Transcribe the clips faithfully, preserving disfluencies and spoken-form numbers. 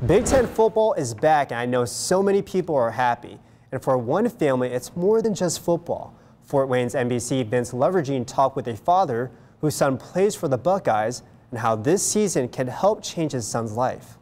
Big Ten football is back, and I know so many people are happy. And for one family, it's more than just football. Fort Wayne's N B C Vince Levergine talked with a father whose son plays for the Buckeyes and how this season can help change his son's life.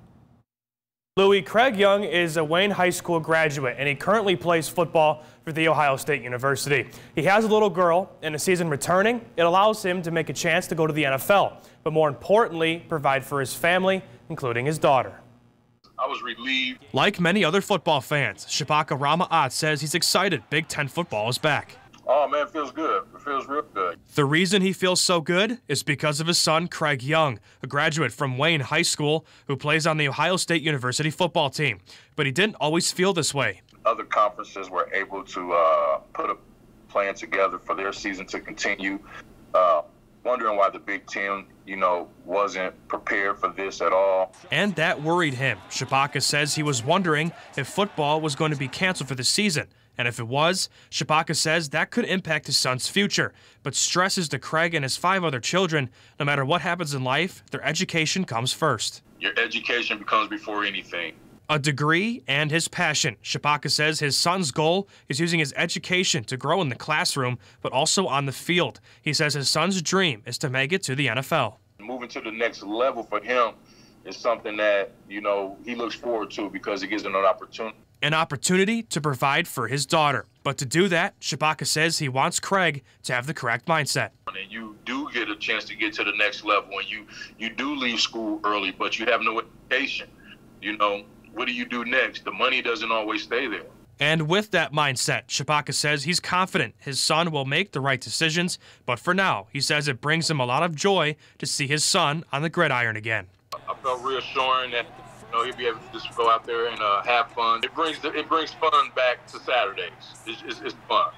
Louis, Craig Young is a Wayne High School graduate, and he currently plays football for The Ohio State University. He has a little girl, and the season returning, it allows him to make a chance to go to the N F L, but more importantly, provide for his family, including his daughter. I was relieved. Like many other football fans, Shabaka Rama-Ott says he's excited Big Ten football is back. Oh, man, it feels good. It feels real good. The reason he feels so good is because of his son, Craig Young, a graduate from Wayne High School who plays on the Ohio State University football team. But he didn't always feel this way. Other conferences were able to uh, put a plan together for their season to continue. Uh, wondering why the Big Ten, you know, wasn't prepared for this at all. And that worried him. Shabaka says he was wondering if football was going to be canceled for the season. And if it was, Shabaka says that could impact his son's future, but stresses to Craig and his five other children, no matter what happens in life, their education comes first. Your education becomes before anything. A degree and his passion. Shabaka says his son's goal is using his education to grow in the classroom, but also on the field. He says his son's dream is to make it to the N F L. Moving to the next level for him is something that, you know, he looks forward to because it gives him an opportunity. An opportunity to provide for his daughter. But to do that, Shabaka says he wants Craig to have the correct mindset. And you do get a chance to get to the next level, and you, you do leave school early, but you have no education. You know, what do you do next? The money doesn't always stay there. And with that mindset, Shabaka says he's confident his son will make the right decisions. But for now, he says it brings him a lot of joy to see his son on the gridiron again. I felt reassuring that, you know, he'll be able to just go out there and uh, have fun. It brings the, it brings fun back to Saturdays. It's, it's, it's fun.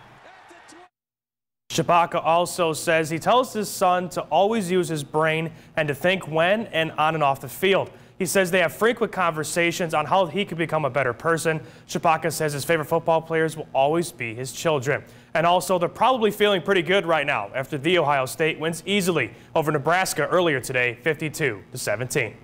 Shabaka also says he tells his son to always use his brain and to think when and on and off the field. He says they have frequent conversations on how he could become a better person. Shabaka says his favorite football players will always be his children. And also, they're probably feeling pretty good right now after The Ohio State wins easily over Nebraska earlier today, fifty-two to seventeen.